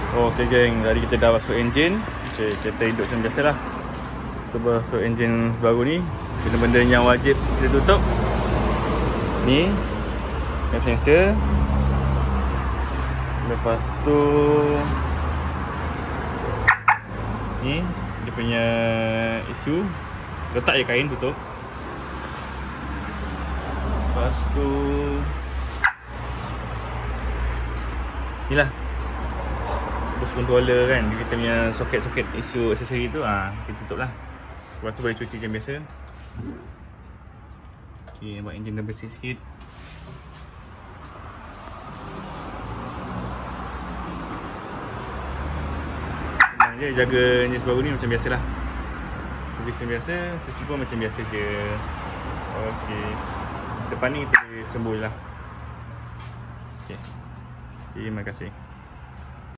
Okay geng, tadi kita dah masuk enjin. Okay, kereta hidup macam biasa lah. Kita masuk enjin baru ni. Benda-benda yang wajib kita tutup ni, yang sensor. Lepas tu ni dia punya isu, letak je kain tutup. Lepas tu ni lah bus controller kan, kita punya soket-soket isu aksesori tu, kita tutup lah. Lepas tu boleh cuci macam biasa. Ok, buat enjin dah bersih sikit. Senang je jaga enjin baru ni macam biasa lah. Servis macam biasa, cuci pun macam biasa je. Ok, depan ni kita boleh sembuh lah. Ok, terima kasih.